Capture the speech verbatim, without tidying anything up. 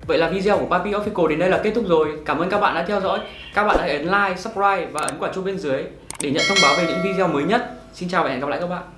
Vậy là video của Papi Official đến đây là kết thúc rồi. Cảm ơn các bạn đã theo dõi. Các bạn hãy ấn like, subscribe và ấn quả chuông bên dưới để nhận thông báo về những video mới nhất. Xin chào và hẹn gặp lại các bạn.